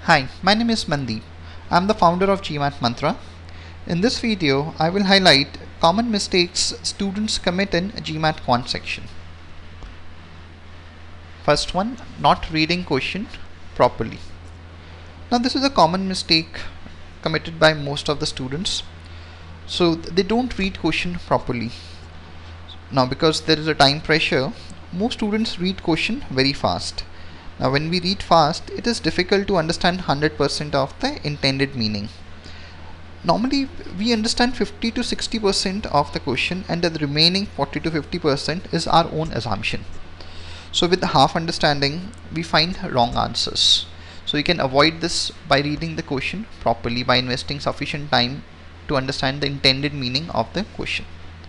Hi, my name is Mandeep. I am the founder of GMAT Mantra. In this video, I will highlight common mistakes students commit in GMAT Quant Section. First one, not reading question properly. Now this is a common mistake committed by most of the students. So they don't read question properly. Now because there is a time pressure, most students read question very fast. Now when we read fast, it is difficult to understand 100% of the intended meaning. Normally we understand 50 to 60% of the question, and the remaining 40 to 50% is our own assumption. So with the half understanding, we find wrong answers. So you can avoid this by reading the question properly, by investing sufficient time to understand the intended meaning of the question.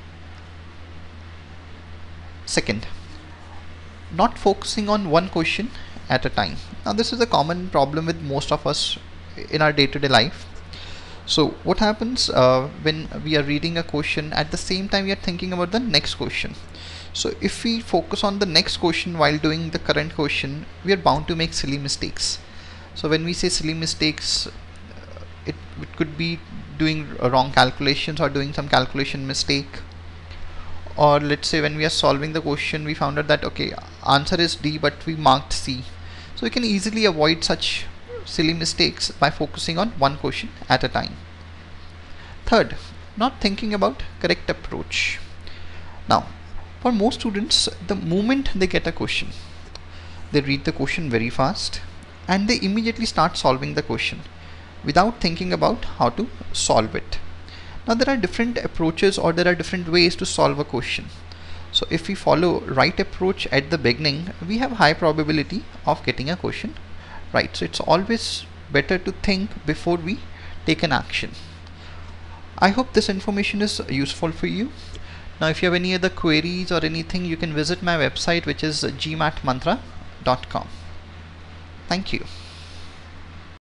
Second, not focusing on one question at a time. Now this is a common problem with most of us in our day-to-day life. So what happens when we are reading a question, at the same time we are thinking about the next question. So if we focus on the next question while doing the current question, we are bound to make silly mistakes. So when we say silly mistakes, it could be doing wrong calculations or doing some calculation mistake. Or let's say when we are solving the question, we found out that okay, answer is D but we marked C. So we can easily avoid such silly mistakes by focusing on one question at a time. Third, not thinking about correct approach. Now for most students, the moment they get a question, they read the question very fast and they immediately start solving the question without thinking about how to solve it. Now there are different approaches, or there are different ways to solve a question. So if we follow right approach at the beginning, we have high probability of getting a question right. So it's always better to think before we take an action. I hope this information is useful for you. Now if you have any other queries or anything, you can visit my website, which is gmatmantra.com. Thank you.